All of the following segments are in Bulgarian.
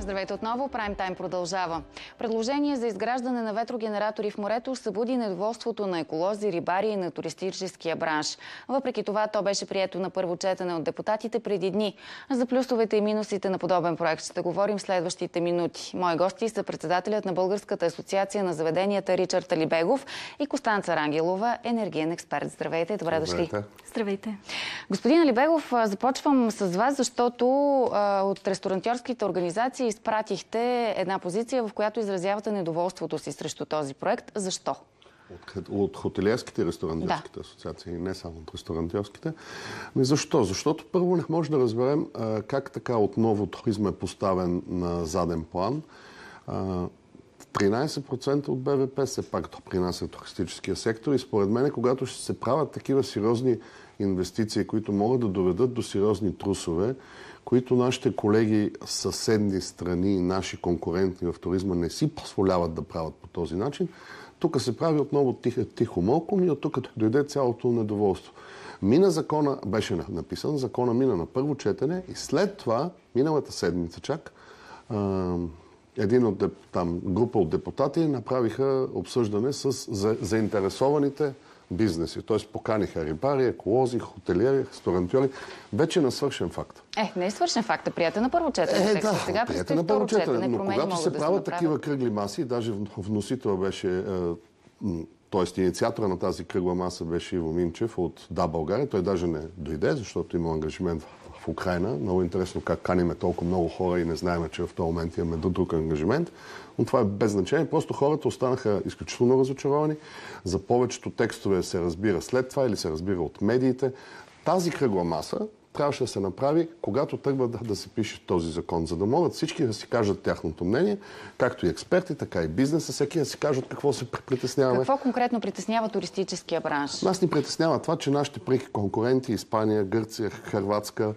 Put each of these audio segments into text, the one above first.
Здравейте отново. Прайм тайм продължава. Предложение за изграждане на ветрогенератори в морето събуди недоволството на еколози, рибари и на туристическия бранш. Въпреки това, то беше прието на първо четене от депутатите преди дни. За плюсовете и минусите на подобен проект ще говорим в следващите минути. Мои гости са председателят на Българската асоциация на заведенията Ричард Алибегов и Костанца Рангелова, енергиен експерт. Здравейте, добре дошли. Здравейте. Господин Алибегов, започвам с вас, защото от ресторантьорските организации изпратихте една позиция, в която изразявате недоволството си срещу този проект. Защо? От хотелиерските и ресторантьорските асоциации, не само от ресторантьорските. Защо? Защото първо не може да разберем как така отново туризма е поставен на заден план. 13% от БВП се пак допринася туристическия сектор и според мен, когато ще се правят такива сериозни инвестиции, които могат да доведат до сериозни трусове, които нашите колеги съседни страни и наши конкуренти в туризма не си позволяват да правят по този начин, тук се прави отново тихо мълком и от тук дойде цялото недоволство. Закона беше написан, закона мина на първо четене и след това, миналата седмица чак, група от депутати направиха обсъждане с заинтересованите бизнеси. Т.е. поканиха рибари, еколози, хотелиери, ресторантьори. Вече на свършен факт. Не е свършен факт, приятел на първо четене. Сега приятел на първо четене. Но когато се правят такива кръгли маси, даже вносител беше, т.е. инициатора на тази кръгла маса беше Иво Минчев от Да, България. Той даже не дойде, защото има ангажимент в Украйна. Много интересно как каниме толкова много хора и не знаем, че в този момент имаме друг ангажимент. Но това е без значение. Просто хората останаха изключително разочаровани. За повечето текстове се разбира след това или се разбира от медиите. Тази кръгла маса трябваше да се направи, когато тръгва да се пише този закон, за да могат всички да си кажат тяхното мнение, както и експерти, така и бизнеса, всеки да си кажат какво се притесняваме. Какво конкретно притеснява туристическия бранш? Нас ни притеснява това, че нашите преки конкуренти, Испания, Гърция, Хърватска,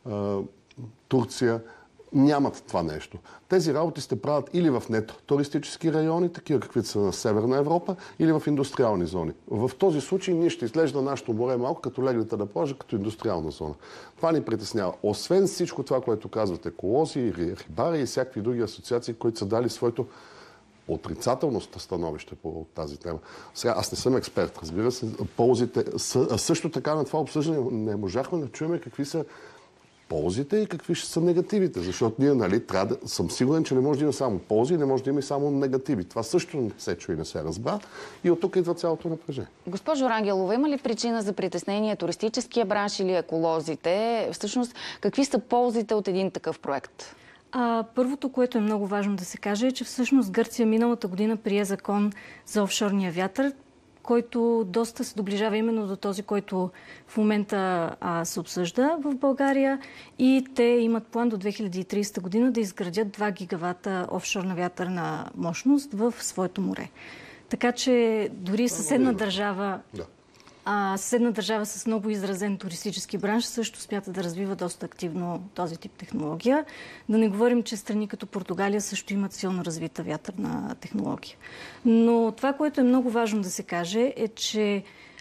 Турция, нямат това нещо. Тези работи се правят или в нетуристически райони, такива каквито са на Северна Европа, или в индустриални зони. В този случай ние ще изглежда нашето море малко като леглите на плажа, като индустриална зона. Това ни притеснява. Освен всичко това, което казват еколози, рибари и всякакви други асоциации, които са дали своето отрицателно становище по тази тема. Сега, аз не съм експерт, разбира се, ползите. Също така на това обсъждане не можахме да чуем какви са ползите и какви ще са негативите. Защото ние, съм сигурен, че не може да има само ползи, не може да има и само негативи. Това също не се чу и не се разбра. И от тук идва цялото напрежение. Госпожо Рангелова, има ли причина за притеснение туристическия бранш или еколозите? Всъщност, какви са ползите от един такъв проект? Първото, което е много важно да се каже, е, че всъщност Гърция миналата година прие закон за офшорния вятър, който доста се доближава именно до този, който в момента се обсъжда в България. И те имат план до 2030 година да изградят 2 гигавата офшорна вятърна мощност в своето море. Така че дори съседна държава... съседна държава с много изразен туристически бранш също смята да развива доста активно този тип технология. Да не говорим, че страни като Португалия също имат силно развита вятърна технология. Но това, което е много важно да се каже, е, че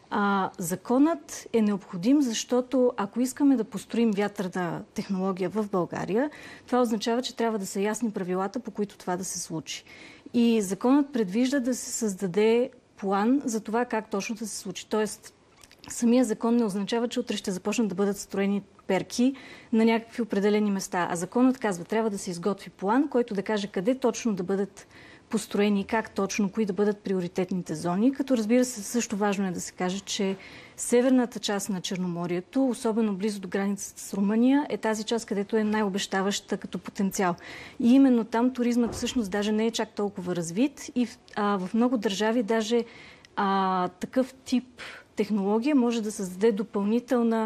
законът е необходим, защото ако искаме да построим вятърна технология в България, това означава, че трябва да са ясни правилата, по които това да се случи. И законът предвижда да се създаде план за това как точно да се случи. Тоест, самия закон не означава, че утре ще започнат да бъдат строени перки на някакви определени места. А законът казва, трябва да се изготви план, който да каже къде точно да бъдат построени, как точно, кои да бъдат приоритетните зони. Като разбира се, също важно е да се каже, че северната част на Черноморието, особено близо до границата с Румъния, е тази част, където е най-обещаваща като потенциал. И именно там туризмът всъщност даже не е чак толкова развит и в много държави даже такъв тип технология може да създаде допълнителна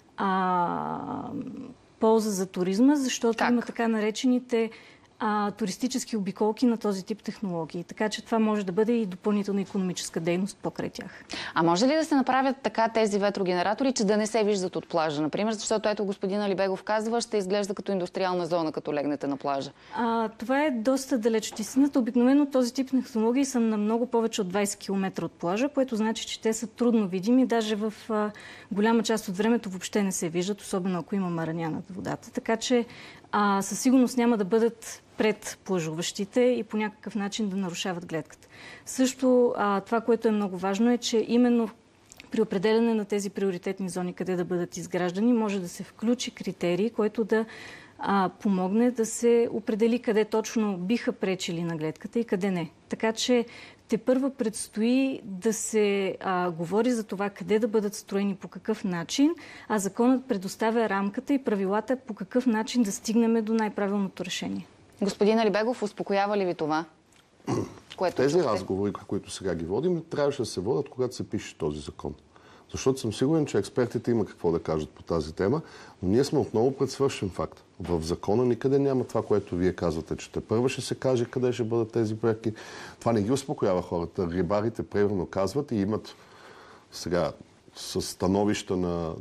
полза за туризма, защото има така наречените туристически обиколки на този тип технологии. Така че това може да бъде и допълнителна икономическа дейност покрай тях. А може ли да се направят така тези ветрогенератори, че да не се виждат от плажа, например? Защото ето господин Алибегов казва, ще изглежда като индустриална зона, като легнете на плажа. Това е доста далеч от истината. Обикновено този тип технологии са на много повече от 20 км от плажа, което значи, че те са трудно видими. Даже в голяма част от времето въобще не се виждат, особено ако има мараня над водата. Така че със сигурност няма да бъдат пред плажуващите и по някакъв начин да нарушават гледката. Също това, което е много важно, е, че именно при определяне на тези приоритетни зони, къде да бъдат изграждани, може да се включи критерий, който да помогне да се определи къде точно биха пречили на гледката и къде не. Така че тепърва предстои да се говори за това къде да бъдат строени, по какъв начин, а законът предоставя рамката и правилата по какъв начин да стигнем до най-правилното решение. Господин Алибегов, успокоява ли ви това? Тези разговори, които сега ги водим, трябваше да се водят, когато се пише този закон. Защото съм сигурен, че експертите има какво да кажат по тази тема, но ние сме отново пред свършен факт. В закона никъде няма това, което вие казвате, че тепърва ще се каже къде ще бъдат тези проекти. Това не ги успокоява хората. Рибарите примерно казват и имат сега със становища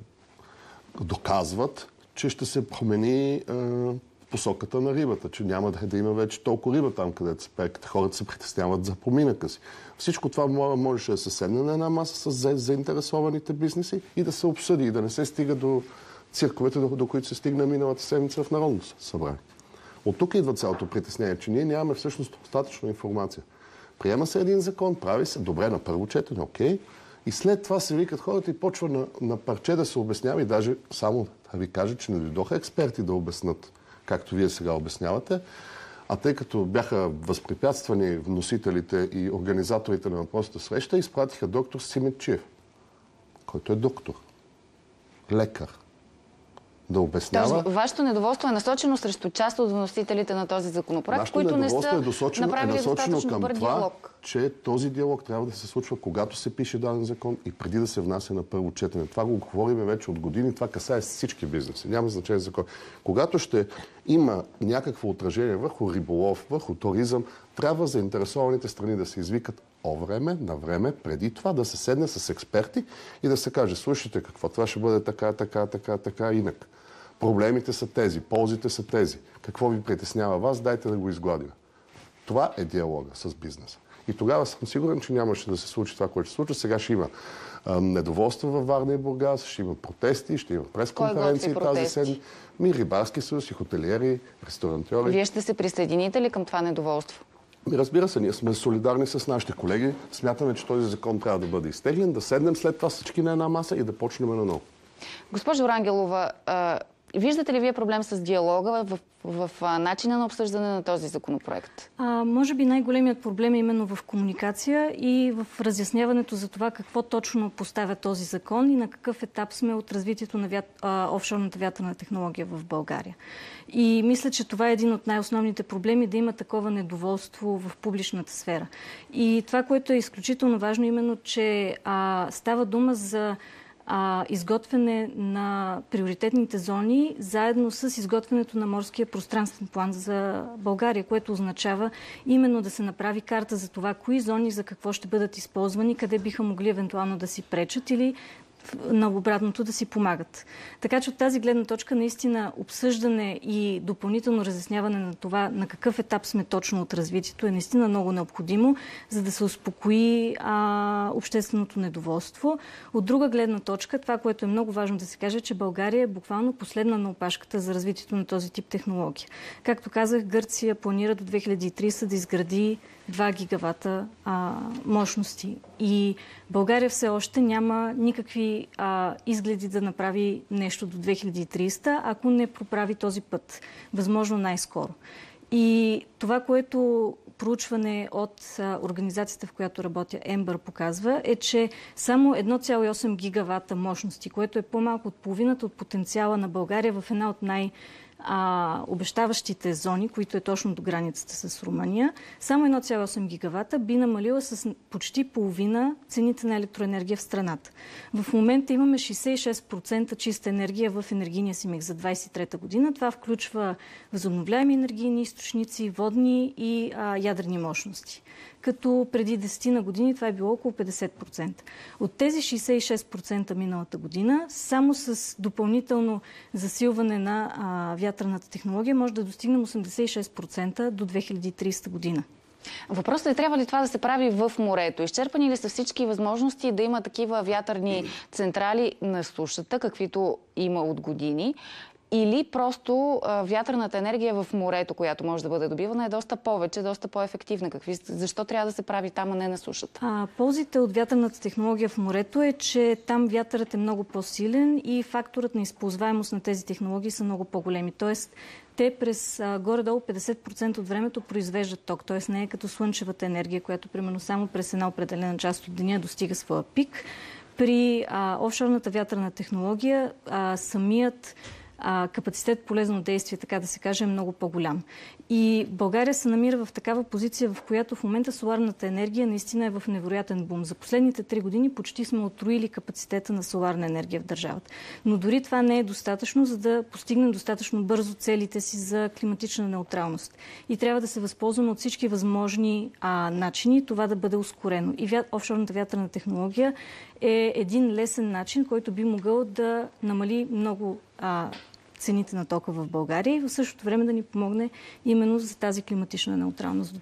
доказват, че ще се промени посоката на рибата, че няма да има вече толкова риба там, където се пекат. Хората се притесняват за поминъка си. Всичко това можеше да се седне на една маса с заинтересованите бизнеси и да се обсъди и да не се стига до цирковете, до които се стигна миналата седмица в Народното събрание. От тук идва цялото притеснение, че ние нямаме всъщност достатъчно информация. Приема се един закон, прави се, добре, на първо четене, окей, и след това се викат хората и почва на парче да се обяснява и даже само да ви кажа, че не дойдоха експерти да обяснат, както вие сега обяснявате, а тъй като бяха възпрепятствани вносителите и организаторите на въпросната среща, изпратиха доктор Симитчиев, който е доктор, лекар, да обяснява. Тоест, вашето недоволство е насочено срещу част от вносителите на този законопроект, които не са направили достатъчно добър диалог. Че този диалог трябва да се случва, когато се пише даден закон и преди да се внася на първо четене. Това го говорим вече от години, това касае всички бизнеси. Няма значение за кой. Когато ще има някакво отражение върху риболов, върху туризъм, трябва заинтересованите страни да се извикат на време, преди това да се седне с експерти и да се каже, слушайте какво, това ще бъде така, инак. Проблемите са тези, ползите са тези. Какво ви притеснява вас, дайте да го изгладим. Това е диалога с бизнеса. И тогава съм сигурен, че нямаше да се случи това, което се случва. Сега ще има недоволство във Варна и Бургас, ще има протести, ще има пресконференции тази седмица. Рибарски съюз и хотелиери, ресторантьори. Вие ще се присъедините ли към това недоволство? Разбира се, ние сме солидарни с нашите колеги. Смятаме, че този закон трябва да бъде изтеглен, да седнем след това всички на една маса и да почнем наново. Госпожо Рангелова, виждате ли вие проблем с диалога в начина на обсъждане на този законопроект? Може би най-големият проблем е именно в комуникация и в разясняването за това какво точно поставя този закон и на какъв етап сме от развитието на офшорната вятърна технология в България. И мисля, че това е един от най-основните проблеми, да има такова недоволство в публичната сфера. И това, което е изключително важно, именно, че става дума за изготвяне на приоритетните зони, заедно с изготвянето на морския пространствен план за България, което означава именно да се направи карта за това, кои зони за какво ще бъдат използвани, къде биха могли евентуално да си пречат или на обратното да си помагат. Така че от тази гледна точка наистина обсъждане и допълнително разясняване на това на какъв етап сме точно от развитието е наистина много необходимо, за да се успокои общественото недоволство. От друга гледна точка, това, което е много важно да се каже, че България е буквално последна на опашката за развитието на този тип технология. Както казах, Гърция планира до 2030 да изгради 2 гигавата мощности. И България все още няма никакви изгледи да направи нещо до 2030, ако не проправи този път. Възможно най-скоро. И това, което проучване от организацията, в която работя, Ембър, показва, е, че само 1,8 гигавата мощности, което е по-малко от половината от потенциала на България в една от обещаващите зони, които е точно до границата с Румъния, само 1,8 гигавата би намалила с почти половина цените на електроенергия в страната. В момента имаме 66% чиста енергия в енергийния си микс за 2023 година. Това включва възобновяеми енергийни източници, водни и ядрени мощности. Като преди 10 на години това е било около 50%. От тези 66% миналата година, само с допълнително засилване на вятърната технология може да достигнем 86% до 2030 година. Въпросът е, трябва ли това да се прави в морето? Изчерпани ли са всички възможности да има такива вятърни централи на сушата, каквито има от години? Или просто вятърната енергия в морето, която може да бъде добивана, е доста повече, доста по-ефективна? Защо трябва да се прави там, а не на сушата? Ползите от вятърната технология в морето е, че там вятърът е много по-силен и факторът на използваемост на тези технологии са много по-големи. Тоест, те през горе-долу 50% от времето произвеждат ток. Тоест, не е като слънчевата енергия, която примерно само през една определена част от деня достига своя пик. При офшорната вятърна технология самият капацитет полезно действие, така да се каже, е много по-голям. И България се намира в такава позиция, в която в момента соларната енергия наистина е в невероятен бум. За последните 3 години почти сме отроили капацитета на соларна енергия в държавата. Но дори това не е достатъчно, за да постигнем достатъчно бързо целите си за климатична неутралност. И трябва да се възползваме от всички възможни начини това да бъде ускорено. И офшорната вятърна технология е един лесен начин, който би могъл да намали много цените на тока в България и в същото време да ни помогне именно за тази климатична неутралност до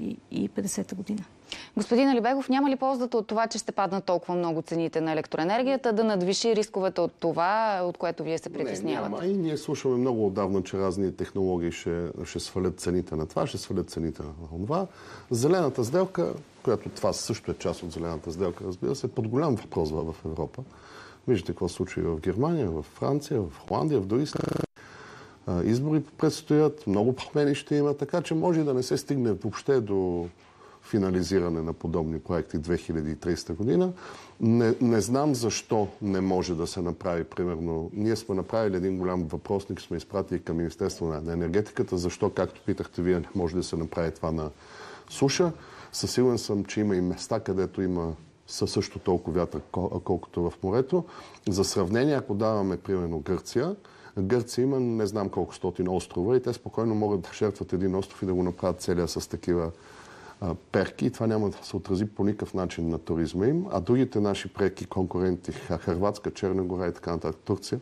2050 година. Господин Алибегов, няма ли ползата от това, че ще паднат толкова много цените на електроенергията, да надвиши рисковете от това, от което вие се притеснявате? Няма. И ние слушаме много отдавна, че разни технологии ще свалят цените на това, ще свалят цените на това. Зелената сделка, която това също е част от зелената сделка, разбира се, е под голям въпрос в Европа. Виждате какво се случва и в Германия, в Франция, в Холандия, в други страни. Избори предстоят, много промени ще има, така че може да не се стигне въобще до финализиране на подобни проекти 2030 година. Не знам защо не може да се направи, примерно. Ние сме направили един голям въпросник, сме изпратили към Министерството на енергетиката, защо, както питахте вие, не може да се направи това на суша. Със сигурен съм, че има и места, където има също толкова вятър, колкото в морето. За сравнение, ако даваме, примерно, Гърция има не знам колко стотин острова и те спокойно могат да жертват един остров и да го направят целия с такива перки. И това няма да се отрази по никакъв начин на туризма им. А другите наши преки конкуренти, Хърватска, Черна гора и така нататък, Турция,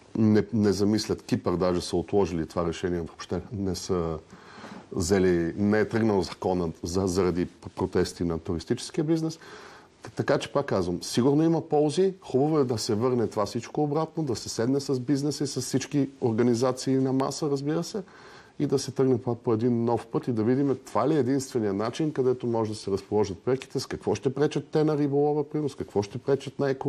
не замислят. Кипър даже са отложили това решение, въобще не са взели, не е тръгнал законът заради протести на туристическия бизнес. Така че пак казвам, сигурно има ползи, хубаво е да се върне това всичко обратно, да се седне с бизнеса и с всички организации на маса, разбира се, и да се тръгне по един нов път и да видим това ли е единствения начин, където може да се разположат преките, с какво ще пречат те на риболова, принос, какво ще пречат на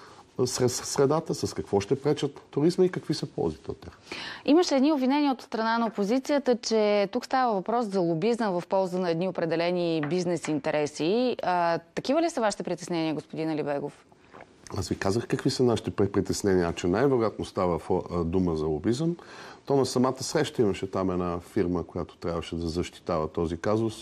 средата, с какво ще пречат туризма и какви са ползите от тях. Имаше едни обвинения от страна на опозицията, че тук става въпрос за лобизъм в полза на едни определени бизнес интереси. Такива ли са вашите притеснения, господин Алибегов? Аз ви казах какви са нашите притеснения, че най-вероятно става дума за лобизъм. То на самата среща имаше там една фирма, която трябваше да защитава този казус.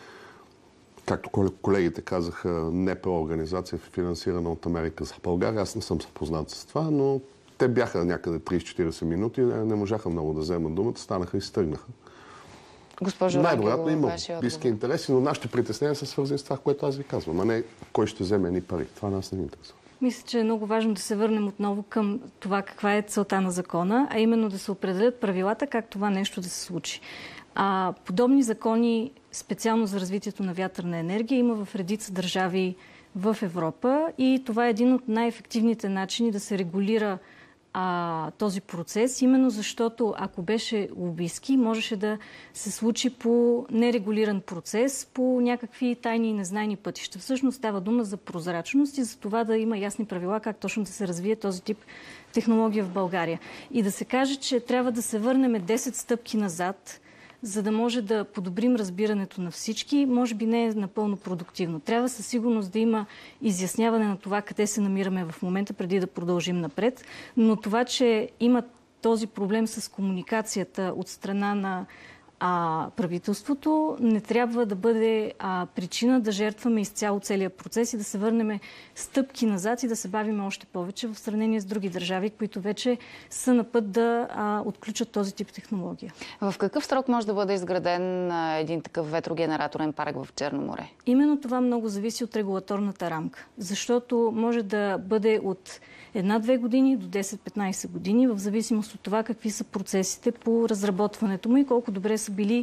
Както колегите казаха, НПО организация, финансирана от Америка за България. Аз не съм запознат с това, но те бяха някъде 30-40 минути, не можаха много да вземат думата, станаха и стъгнаха. Госпожо най-вероятно има близки интереси, но нашите притеснения са свързани с това, което аз ви казвам, а не кой ще вземе едни пари. Това нас не ни интересува. Мисля, че е много важно да се върнем отново към това каква е целта на закона, а именно да се определят правилата как това нещо да се случи. Подобни закони, специално за развитието на вятърна енергия, има в редица държави в Европа и това е един от най-ефективните начини да се регулира този процес, именно защото ако беше лобистки, можеше да се случи по нерегулиран процес, по някакви тайни и незнайни пътища. Всъщност става дума за прозрачност и за това да има ясни правила как точно да се развие този тип технология в България. И да се каже, че трябва да се върнем 10 стъпки назад, за да може да подобрим разбирането на всички, може би не е напълно продуктивно. Трябва със сигурност да има изясняване на това къде се намираме в момента, преди да продължим напред. Но това, че има този проблем с комуникацията от страна на правителството, не трябва да бъде причина да жертваме изцяло целият процес и да се върнем стъпки назад и да се бавим още повече в сравнение с други държави, които вече са на път да отключат този тип технология. В какъв срок може да бъде изграден един такъв ветрогенераторен парк в Черно море? Именно това много зависи от регулаторната рамка, защото може да бъде от 1-2 години до 10-15 години, в зависимост от това какви са процесите по разработването му и колко добре са били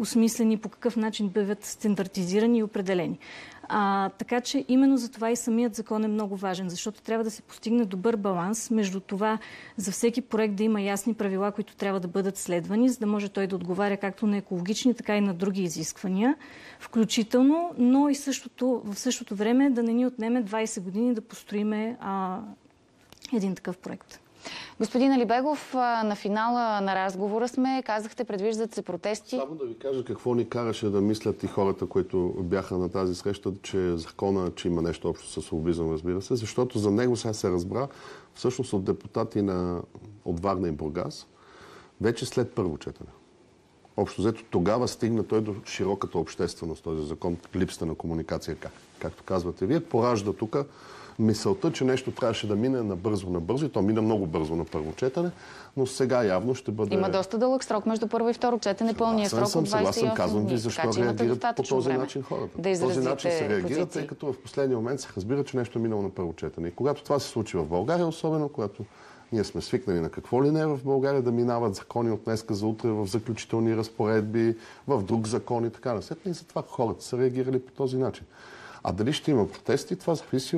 осмислени, по какъв начин биват стандартизирани и определени. Така че именно за това и самият закон е много важен, защото трябва да се постигне добър баланс между това за всеки проект да има ясни правила, които трябва да бъдат следвани, за да може той да отговаря както на екологични, така и на други изисквания, включително, но и в същото време да не ни отнеме 20 години да построиме един такъв проект. Господин Алибегов, на финала на разговора сме. Казахте, предвиждат се протести. Само да ви кажа какво ни караше да мислят и хората, които бяха на тази среща, че закона, че има нещо общо с лобизъм, разбира се, защото за него сега се разбра всъщност от депутати от Варна и Бургас, вече след първо четене. Общо взето тогава стигна той до широката общественост, този закон, липсата на комуникация, както казвате вие, поражда тук мисълта, че нещо трябваше да мине набързо и то мина много бързо на първо четене, но сега явно ще бъде... Има доста дълъг срок между първо и второ четене, пълния срок от 28 казвам ви дни. защо реагират по този начин хората. Да по този начин се реагират, позиции. тъй като в последния момент се разбира, че нещо е минало на първо четене. И когато това се случи в България, особено когато ние сме свикнали на какво ли не в България да минават закони от днеска за утре в заключителни разпоредби, в друг закон и така насетне. И затова хората са реагирали по този начин. А дали ще има протести, това зависи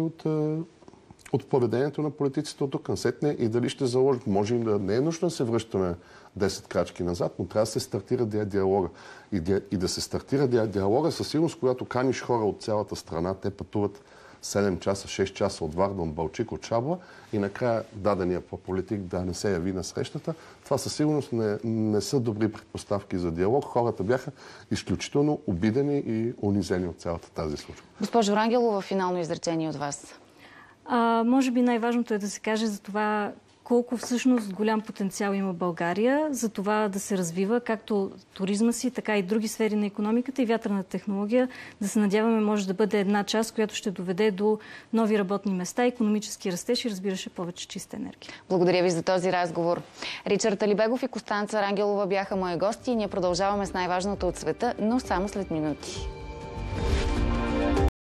от поведението на политиците от тук насетне и дали ще заложат. Може и да не е нужно да се връщаме 10 крачки назад, но трябва да се стартира диалога. И да се стартира диалога със сигурност, когато каниш хора от цялата страна, те пътуват 7 часа, 6 часа от Варна, от Балчик, от Шабла и накрая дадения политик да не се яви на срещата. Това със сигурност не са добри предпоставки за диалог. Хората бяха изключително обидени и унизени от цялата тази случка. Госпожо Рангелова, финално изречение от вас. Може би най-важното е да се каже за това колко всъщност голям потенциал има България за това да се развива както туризма си, така и други сфери на икономиката и вятърната технология. Да се надяваме може да бъде една част, която ще доведе до нови работни места, икономически растеж и разбира се повече чиста енергия. Благодаря ви за този разговор. Ричард Алибегов и Костанца Рангелова бяха мои гости и ние продължаваме с най-важното от света, но само след минути.